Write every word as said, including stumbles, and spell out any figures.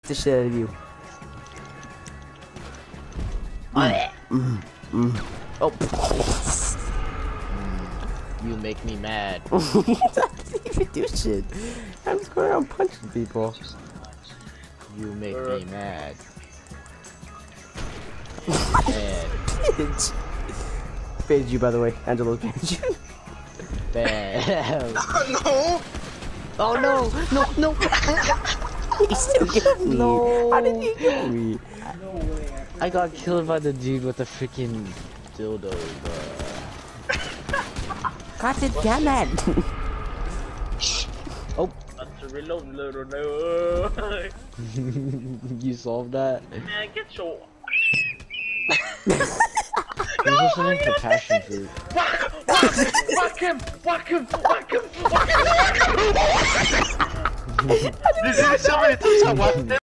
the shit out of you. Mm, mm, mm. Oh. You make me mad. I didn't even do shit. I'm just going around punching people. You make Uh. me mad. Bad. Bitch. Banned you, by the way. Angelo's banned you. Bad. No! Oh no! No! No! He still killed me. No. How did he kill me? I got killed by the dude with the freaking dildo, bro. God damn it. Oh! That's a reload, little no. You solved that? Man, get your. He's listening to passion fruit. Whack! Whack him! Whack him! Whack him! Whack him! Whack him! This is so many times I whacked him.